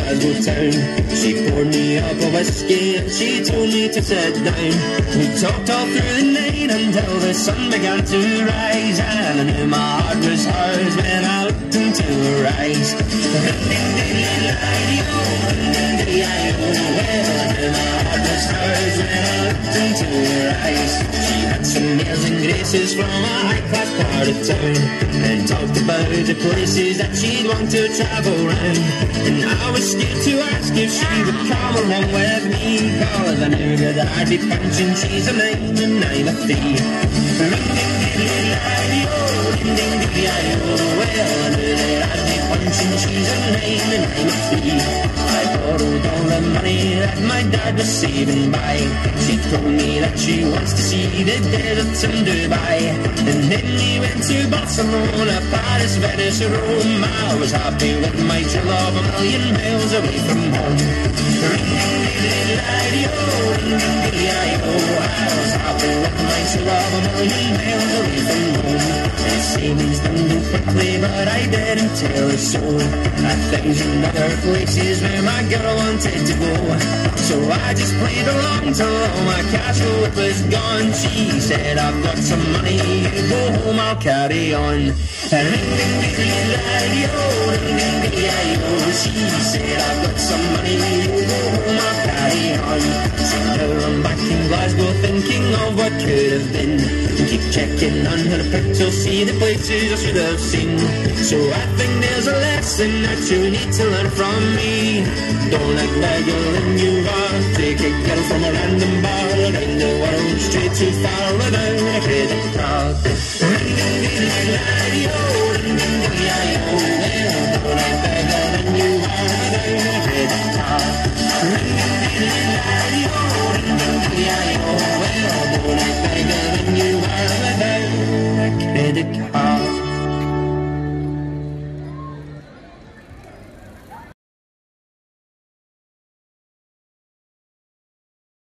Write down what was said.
Glasgow town. She poured me up a whiskey and she told me to sit down. We talked all through the night until the sun began to rise, and I knew my heart was hers when I looked into her eyes. Well, I knew my heart was hers when I looked into her eyes. She had some airs and graces from a high-class part of town, and talked about the places that she'd want to travel round. And I was scared to ask if she would come along with me, cause I knew that I'd be punching cheese and I'm a thief. Well, I knew that I'd be punching cheese and I'm a thief. I borrowed all the money that my dad was saving by. She told me that she wants to see the deserts in Dubai. And then we went to Barcelona, Paris, Venice, Rome. I was happy with my true love a million miles away from home. I was happy with my true love a million miles away from home. The sailing's done too quickly, but I didn't tell her so. 1,000 other places where my girl wanted to go, so I just played along till all my cash flow was gone. She said, I've got some money, you go home, I'll carry on. She said, I've got some money, you go home, I'll carry on. So now I'm back in Glasgow thinking of what could have been, and keep checking on her pictures, see the places I should have seen. So I think there's a lesson that you need to learn from me. Don't act like you're in you are. Take a girl from a random bar around the world straight too far without